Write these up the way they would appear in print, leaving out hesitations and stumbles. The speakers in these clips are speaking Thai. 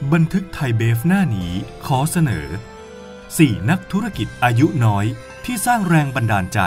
บันทึกไทยเบฟหน้านี้ขอเสนอ4นักธุรกิจอายุน้อยที่สร้างแรงบันดาลใจ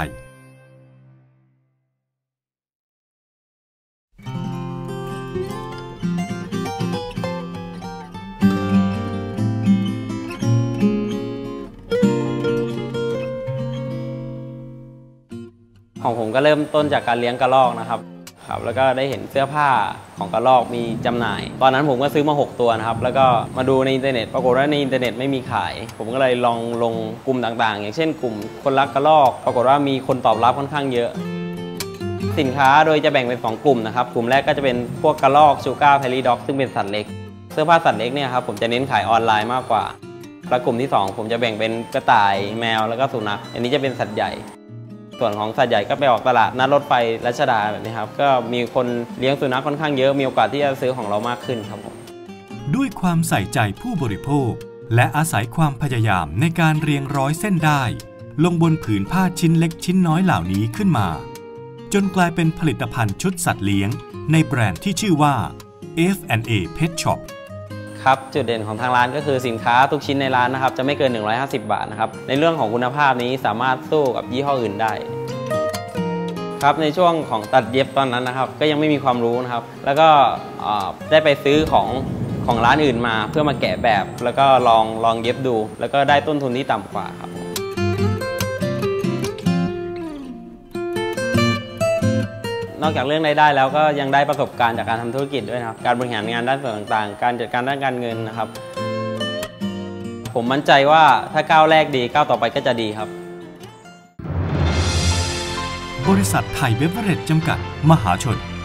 ของผมก็เริ่มต้นจากการเลี้ยงกระรอกนะครับแล้วก็ได้เห็นเสื้อผ้าของกระรอกมีจำหน่ายตอนนั้นผมก็ซื้อมา6ตัวนะครับแล้วก็มาดูในอินเทอร์เน็ตปรากฏว่าในอินเทอร์เน็ตไม่มีขายผมก็เลยลองลงกลุ่มต่างๆอย่างเช่นกลุ่มคนรักกระรอกปรากฏว่ามีคนตอบรับค่อนข้างเยอะสินค้าโดยจะแบ่งเป็น2กลุ่มนะครับกลุ่มแรกก็จะเป็นพวกกระรอกชูการ์แพรี่ด็อกซึ่งเป็นสัตว์เล็กเสื้อผ้าสัตว์เล็กเนี่ยครับผมจะเน้นขายออนไลน์มากกว่าแล้วกลุ่มที่2ผมจะแบ่งเป็นกระต่ายแมวแล้วก็สุนัขอันนี้จะเป็นสัตว์ใหญ่ส่วนของสัตว์ใหญ่ก็ไปออกตลาดนัดรถไฟรัชดาแบบนี้ครับก็มีคนเลี้ยงสุนัขค่อนข้างเยอะมีโอกาสที่จะซื้อของเรามากขึ้นครับผมด้วยความใส่ใจผู้บริโภคและอาศัยความพยายามในการเรียงร้อยเส้นได้ลงบนผืนผ้าชิ้นเล็กชิ้นน้อยเหล่านี้ขึ้นมาจนกลายเป็นผลิตภัณฑ์ชุดสัตว์เลี้ยงในแบรนด์ที่ชื่อว่า F&A Pet Shop ครับจุดเด่นของทางร้านก็คือสินค้าทุกชิ้นในร้านนะครับจะไม่เกิน150 บาทนะครับในเรื่องของคุณภาพนี้สามารถสู้กับยี่ห้ออื่นได้ครับในช่วงของตัดเย็บตอนนั้นนะครับก็ยังไม่มีความรู้นะครับแล้วก็ได้ไปซื้อของร้านอื่นมาเพื่อมาแกะแบบแล้วก็ลองเย็บดูแล้วก็ได้ต้นทุนที่ต่ำกว่าครับนอกจากเรื่องรายได้แล้วก็ยังได้ประสบการณ์จากการทำธุรกิจด้วยนะครับการบริหารงานด้านต่างๆการจัดการด้านการเงินนะครับผมมั่นใจว่าถ้าก้าวแรกดีก้าวต่อไปก็จะดีครับบริษัทไทยเบเวอเรจจำกัดมหาชน